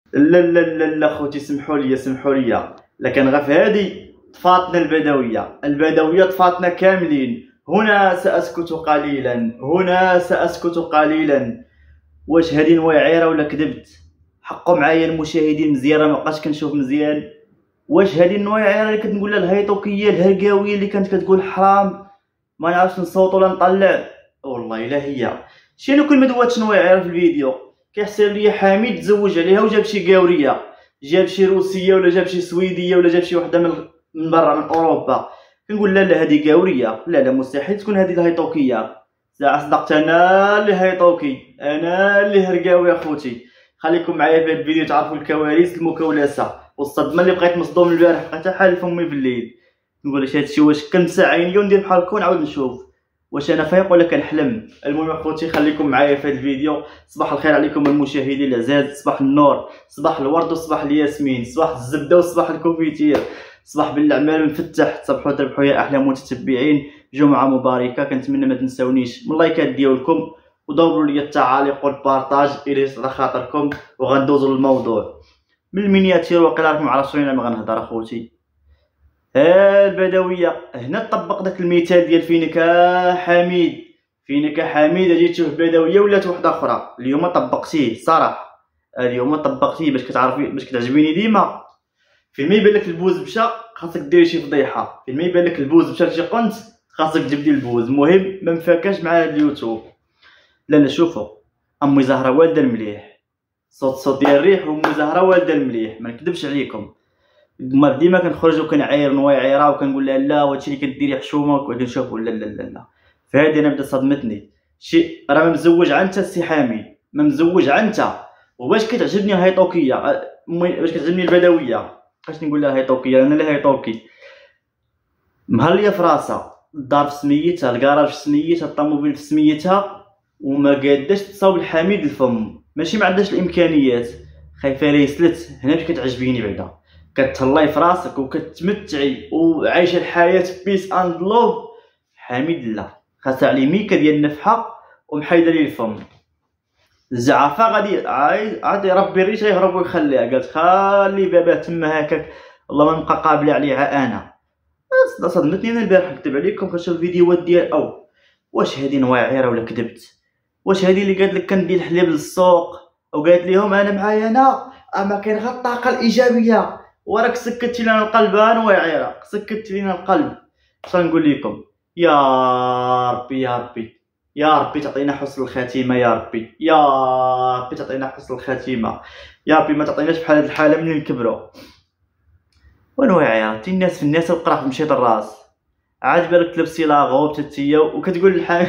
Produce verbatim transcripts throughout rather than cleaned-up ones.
لا لا لا لا خوتي، سمحوا لي سمحوا لي، لكن غير في هذه طفاتنا البدويه، البدويه طفاتنا كاملين. هنا ساسكت قليلا، هنا ساسكت قليلا. واش هذه نواعيره ولا كذبت؟ حقوا معايا المشاهدين مزيان، راه مابقاش كنشوف مزيان. واش هذه النواعيره اللي كتقول لها الهيطوكيه الهرقاويه اللي كانت كتقول حرام ما نعرفش نصوت ولا نطلع؟ والله الا هي شي. انا كل ما دواتش نواعيره في الفيديو كيحسب لي حميد تزوج عليها وجاب شي قاوريه، جاب شي روسيه ولا جاب شي سويديه ولا جاب شي وحده من من برا من اوروبا. كنقول لا لا هذه قاوريه، لا لا مستحيل تكون هذه الهيطوكيه. ساعه صدقت انا اللي هيطوكي، انا اللي هرقاوي اخوتي. خليكم معايا في هذا الفيديو تعرفوا الكواليس المكولسه والصدمه اللي بقيت مصدوم البارح، بقيت حال فمي في الليل. نقول واش هادشي، واش كنسى عيني وندير بحال هكا ونعاود نشوف واش انا فايق ولا كنحلم. المهم اخوتي خليكم معايا في هذا الفيديو. صباح الخير عليكم المشاهدين العزاز، صباح النور، صباح الورد وصباح الياسمين، صباح الزبده وصباح الكوفيتير، صباح بالاعمال مفتح. تصبحوا تربحوا يا احلى متتبعين. جمعه مباركه. كنتمنى ما تنساونيش من اللايكات ديالكم ودوروا لي التعاليق والبارطاج الى على خاطركم. وغندوزوا للموضوع من المينياتير. وقيلا راكم عرفتوني انا ما غنهضر اخوتي. ها البدويه هنا طبق داك المثال ديال فينك حميد، فينك حميد. اجي تشوف بدويه ولات وحده اخرى. اليوم طبقتيه صراحه، اليوم طبقتيه باش كتعرفي باش كتعجبيني ديما. فين ما يبان لك البوز مشى خاصك ديري شي فضيحه، فين ما يبان لك البوز مشى لشي قنت خاصك تجبدي البوز. المهم ما مفاكاش مع هاد اليوتيوب. لا لا شوفوا، امي زهره والده المليح، صوت صوت ديال الريح، وامي زهره والده المليح. ما نكذبش عليكم، ما ديما كنخرج وكنعاير نواعيره وكنقول لها لا وهادشي اللي كديري حشومه، وكنشوف لا لا لا لا. فهادي انا بدا صدمتني. شي راه ما مزوج عنتا السي حامي، ما مزوج عنتا. وباش كتعجبني الهيطوكيه، باش كتعجبني البدويه، باش نقول لها هيطوكيه انا اللي هيطوكي مهليه في راسها، الدار في سميتها، الكراج في سميتها، الطوموبيل في سميتها، وما قاداش تصاوب الحميد الفم. ماشي ما عندهاش الامكانيات، خايفه ليه سلت. هنا باش كتعجبيني بعدا، كتهلاي في راسك وكتمتعي وعايشه الحياه بيس اند لوف. حميد لا، خاصها عليه ميكا ديال النفحه ومحيده ليه الفم. الزعافه غادي عادي ربي الريش غيهرب ويخليها. قالت خلي باباه تما هكاك، والله ما نبقى قابله عليها انا. صدمتني انا البارح نكتب عليكم كنشوف الفيديوهات ديال او واش هادي نواعيره ولا كذبت؟ واش هادي اللي قالت لك كندير الحليب للسوق وقالت لهم انا معايا انا اما كاين غير الطاقه الايجابيه، وراك سكتي لنا القلب نواعيره، سكتي لنا القلب. اش غنقول لكم؟ يا ربي يا ربي يا ربي تعطينا حسن الخاتمه، يا ربي يا ربي تعطينا حسن الخاتمه، يا ربي ما تعطيناش بحال هاد الحاله ملي نكبروا. ونواعيره تي الناس في الناس والقرح بمشيط الراس. عاد بالك تلبسي لاغو بتتيه وكتقول الحال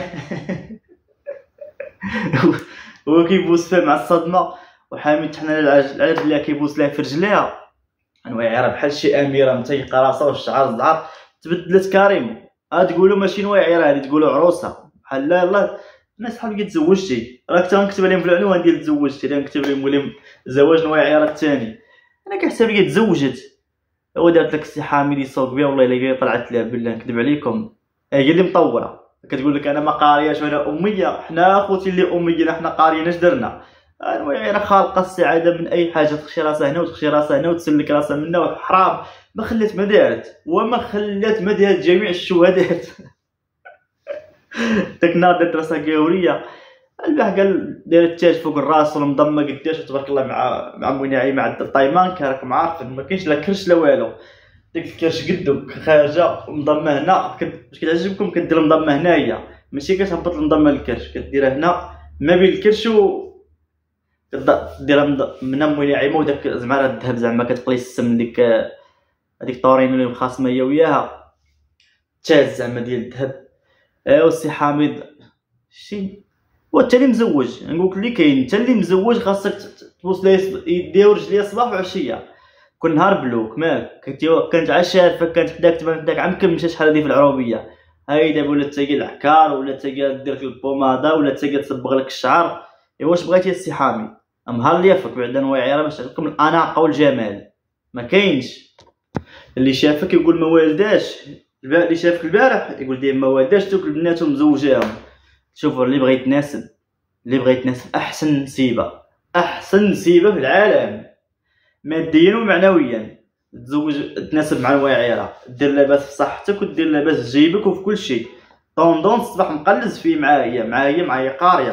هو كيبوس فيها مع الصدمه، وحامد تحنا العجل على بلا كيبوس لها في رجليها. نواعيره بحال شي اميره متيقه راسها والشعر زعر تبدلت كريم. ها تقولوا ماشي نواعيره هادي، تقولوا عروسه. بحال لا يلاه الناس بحال كي تزوجتي راك تا نكتب عليهم في العنوان ديال تزوجتي، راه نكتب لهم ولي زواج نواعيره الثاني. انا كنحسب لي تزوجت. هو دارت لك السي حامد يصوت بها، والله الا طلعت لها بالله نكذب عليكم. هي اللي مطوره كتقول لك انا ما قارياش وانا اميه. حنا اخوتي اللي اميين حنا قاريين اش درنا؟ المهم راه خالقه السعاده من اي حاجه، تخشي راسها هنا وتخشي راسها هنا وتسلك راسها منا وحرام. ما خلات ما دارت وما خلات ما دارت جميع الشهادات. داك النهار دارت راسها قاوريه. البارح قال دايره التاج فوق الراس ومضمه قداش وتبارك الله مع مع مو نعيمه عند الطايمان. راكم عارفين ما كاينش لا كرش لا والو، ديك الكرش قدو خارجه ومضمه هنا. باش كتعجبكم كدير المضمه هنايا، ماشي كتهبط المضمه للكرش، كديرها هنا ما بين الكرش و كديرها من مو نعيمه. وداك زعما الذهب زعما كتقلي السم ديك هذيك طورينو اللي مخاصمه هي وياها تاز زعما ديال الذهب. ايوا السي حامد شي هو انت اللي مزوج. نقولك اللي كاين انت اللي مزوج خاصك تبوس ليه يديه ورجليه صباح وعشيه كل نهار بلوك. مالك كانت عا شارفه كانت حداك تبان حداك عمكم مشى شحال هادي في العروبيه. هاي دابا ولات تاقي العكار، ولا تاقي دير لك البوماده، ولا تاقي تصبغ لك الشعر. ايوا واش بغيتي السي حامي؟ امهار ليا فك بعدا نواعيره باش تعطيكم الاناقه والجمال. ما كاينش اللي شافك يقول ما والداش. اللي شافك البارح يقول ديما ما والداش دوك البنات ومزوجاهم. شوفوا اللي بغى يتناسب، اللي بغى يتناسب احسن نسيبه، احسن نسيبه في العالم ماديا ومعنويا، تزوج تناسب مع الواعره، دير لاباس في صحتك ودير لاباس في جيبك وفي كل شيء. طوندونس تصبح مقلز فيه معايا معايا معايا قاريه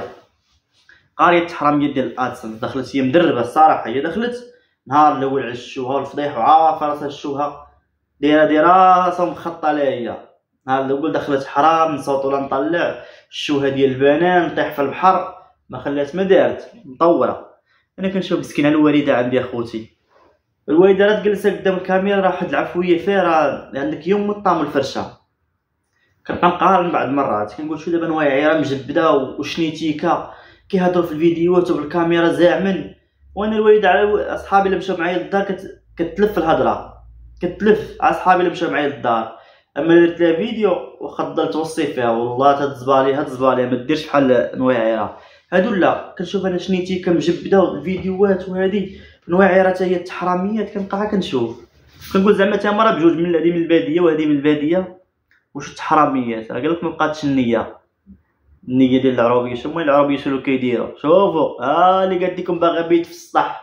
قاريه التحرميه ديال الادسنس. دخلت هي مدربه الصراحه، هي دخلت نهار الاول على الشوها والفضيح وعارفه راسها الشوها دايره دايره راسها مخططه لها هي. نهار الاول دخلت حرام نصوت ولا نطلع الشوها ديال البنان نطيح في البحر، ما خلات ما دارت مطوره. انا كنشوف مسكينه الوالده عندي اخوتي، الوالده راه تجلس قدام الكاميرا راه واحد العفويه فيها، راه عندك يوم الطعم والفرشه. كنبقى نقارن بعض المرات كنقول شو دابا نوايا راه مجبده وشنيتيكا كيهضروا في الفيديوهات وبالكاميرا زاعمن، وانا الوالده على اصحابي اللي مشاو معايا للدار كت... كتلف الهضره كتلف على صحابي اللي مشاو معايا للدار. اما درت لها فيديو وخضلت توصي فيها والله هاد الزبالي هاد الزبالي ما ديرش بحال نوايا هادو. لا كنشوف انا شنيتيكا مجبده الفيديوهات وهادي نوايا حتى هي التحراميات كنبقى كنشوف كنقول زعما تا مرة بجوج من هادي من الباديه وهادي من الباديه، واش التحراميات راه قالك ما بقاتش النيه النيه ديال العروبيه. شنو هما العروبيه شنو كيديروا؟ شوفوا ها اللي قالت لكم باغا بيت في السطح،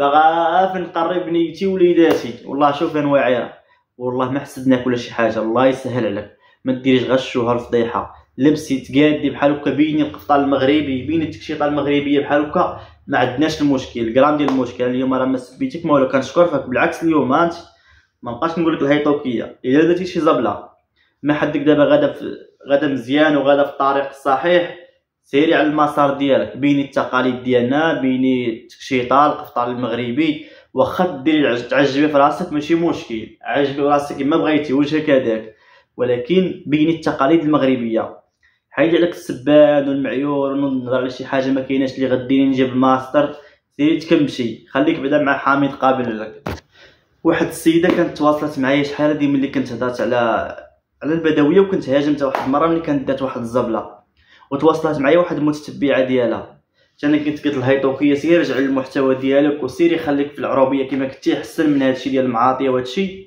باغا فين نقرب نيتي وليداتي. والله شوف انا واعره والله ما حسدناك ولا شي حاجه، الله يسهل عليك ما ديريش غشوها الفضيحه. لبسي تقادي بحال هكا بيني القفطان المغربي بيني التكشيطه المغربيه بحال هكا، ما عندناش المشكل الكرام ديال المشكل. اليوم راه ما سبيتك ما والو كنشكر فيك بالعكس. اليوم انت ما بقاش نقول لك الهيطوكيه الا درتي شي زبله ما حدك دابا غادا في غادا مزيان وغادا في الطريق الصحيح، سيري على المسار ديالك بيني التقاليد ديالنا بيني التكشيطه القفطان المغربي. واخا ديري تعجبي في راسك ماشي مشكل، عجبي راسك كما بغيتي وجهك هذاك، ولكن بيني التقاليد المغربيه. حيد عليك السبان والمعيور ونهضر على شي حاجه ما كايناش اللي غديري نجيب الماستر، سيري تكمشي خليك بعدا مع حامد قابل لك. واحد السيده كانت تواصلت معايا شحال هادي ملي كنت هضرت على على البدويه وكنت هاجمتها واحد المره ملي كانت دات واحد الزبله، وتواصلت معايا واحد المتتبعه ديالها. انا قلت قلت الهيطوكيه سيري رجع للمحتوى ديالك وسيري خليك في العروبيه كما كنتي احسن من هادشي ديال المعاطيه وهادشي.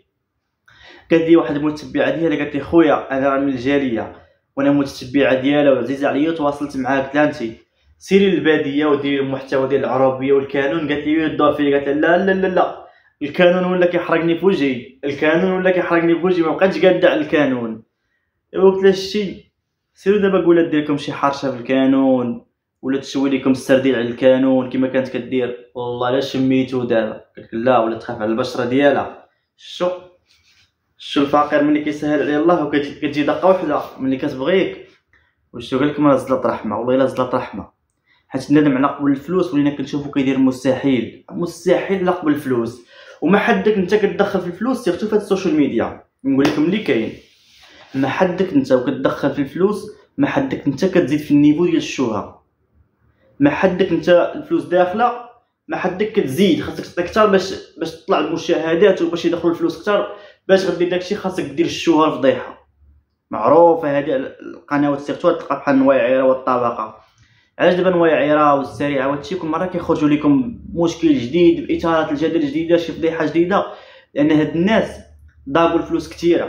قالت لي واحد المتتبعه ديالها قالت لي خويا انا راه من الجاليه وانا متتبعه ديالها وعزيزه عليا وتواصلت معاها قلت لها انت سيري للباديه وديري المحتوى ديال العربيه والكانون. قالت لي الدور فيه قالت لا لا لا لا الكانون ولا كيحرقني في وجهي الكانون ولا كيحرقني في وجهي ما بقيتش قاده على الكانون. قلت لها شتي سيروا دابا قولها دير لكم شي حرشه في الكانون ولا تشوي لكم السردين على الكانون كما كانت كدير. والله لا شميتو دابا قالت لا ولا تخاف على البشره ديالها. شو شو الفقير ملي كيسهل عليه الله وكتجي دقه وحده ملي كتبغيك. وشو قال لكم راه زلط رحمه والله الا زلط رحمه، حيت الندم على قبل الفلوس ولينا كنشوفو كيدير مستحيل مستحيل على قبل الفلوس. وما حدك انت كتدخل في الفلوس سيرتو في السوشيال ميديا نقول لكم اللي كاين، ما حدك انت وكتدخل في الفلوس ما حدك انت كتزيد في النيفو ديال الشوهه، ما حدك انت الفلوس داخله ما حدك كتزيد خاصك تعطي اكثر باش باش تطلع المشاهدات وباش يدخلوا الفلوس اكثر باش غدير داكشي. خاصك دير الشوهه الفضيحه معروفه هذه القنوات سيرتو تلقى بحال نوايا والطبقه. علاش دابا نوايا والسريعه وهادشي كل مره كيخرجوا لكم مشكل جديد باثاره الجدل جديده شي فضيحه جديده؟ لان هاد الناس ضاقوا الفلوس كثيره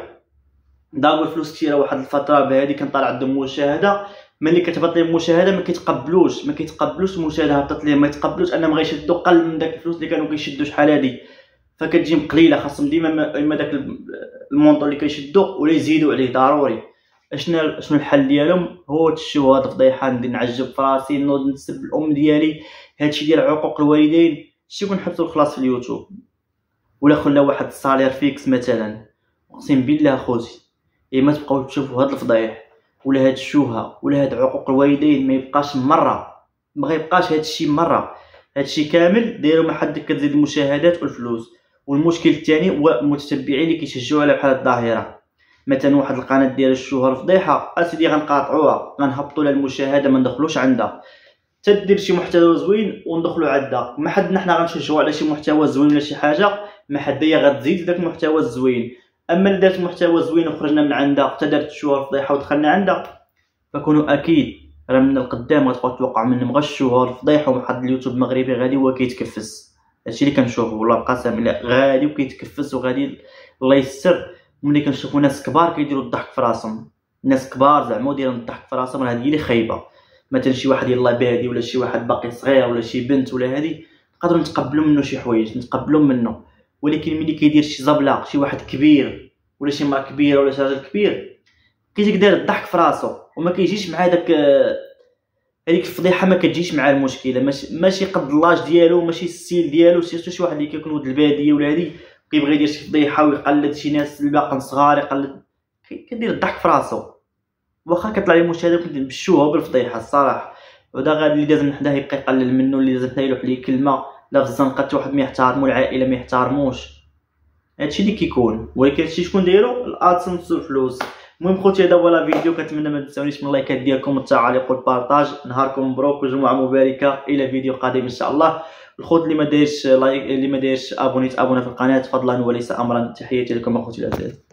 ضاقوا الفلوس كثيره. واحد الفتره بهذه كان طالع عندهم مشاهده ملي كتهبط لهم المشاهده ما كيتقبلوش ما كيتقبلوش المشاهده هبطت لهم ما يتقبلوش انهم غيشدوا قل من داك الفلوس اللي كانوا كيشدوا شحال هادي، فكتجي مقليله. خاصهم ديما اما داك المونطو اللي كيشدوا ولا يزيدوا عليه ضروري. اشنا شنو الحل ديالهم؟ هو تشوف هاد الفضيحه ندير نعجب فراسي نوض نسب الام ديالي هادشي ديال عقوق الوالدين شتي كنحطو الخلاص في اليوتيوب ولا خلا واحد الصالير فيكس مثلا. اقسم بالله خوتي اما تبقاو تشوفوا هاد الفضايح ولا هاد الشوهه ولا هاد عقوق الوالدين ما يبقاش مره ما غيبقاش هادشي مره. هادشي كامل دايروا ما حدك كتزيد المشاهدات والفلوس. والمشكل الثاني هو المتتبعين اللي كيشجعوا على بحال الظاهره. مثلا واحد القناه ديال الشوهه الفضيحه اسيدي غنقاطعوها غنهبطوا لها المشاهده ما ندخلوش عندها، تدير شي محتوى زوين وندخلوا عندها. ما حدنا حنا غنشجعوا على شي محتوى زوين ولا شي حاجه ما حد هي غتزيد داك المحتوى الزوين. اما اللي دارت محتوى زوين وخرجنا من عندها حتى دارت الشوهه الفضيحه ودخلنا عندها فكونوا اكيد راه من القدام غتبقاو توقعوا منهم غير الشوهه الفضيحه. وواحد اليوتيوب المغربي غادي هو كيتكفس هادشي اللي كنشوفو والله بقسم بالله غادي وكيتكفس وغادي الله يستر. ملي كنشوفوا ناس كبار كيديروا الضحك في راسهم ناس كبار زعما دايرين الضحك في راسهم راه هادي اللي خايبه. مثلا شي واحد يلاه بادي ولا شي واحد باقي صغير ولا شي بنت ولا هادي نقدروا نتقبلوا منه شي حوايج نتقبلوا منه، ولكن ملي كيدير شي زبله شي واحد كبير ولا شي مرا كبيره ولا شي راجل كبير كيجيك داير الضحك في راسو وما كيجيش مع داك هذيك الفضيحه، ما كتجيش مع المشكله، ماشي ماشي قد اللاج ديالو ماشي السيل ديالو. سيرتو شي واحد اللي كيكون ولد الباديه ولا هادي كيبغي يدير شي فضيحه ويقلد شي ناس اللي باقيين صغار يقلد، كيدير الضحك في راسو واخا كيطلع لي مشاهده كنت نمشوها بالفضيحه الصراحه. ودا غادي اللي لازم حداه يبقى يقلل منه، اللي لازم حتى يلوح ليه كلمه لا في الزنقه حتى واحد ما يحترمو، العائله ما يحترموش، هادشي اللي كيكون. ولكن هادشي شكون دايرو؟ الادسنس والفلوس. المهم خوتي هذا هو لا فيديو، كنتمنى ما تنساونيش من اللايكات ديالكم والتعاليق والبارطاج. نهاركم مبروك وجمعه مباركه، الى فيديو قادم ان شاء الله. الخوت اللي ما دايرش لايك اللي ما دايرش ابونيت ابونا في القناه فضلا وليس امرا. تحياتي لكم اخوتي العزاز.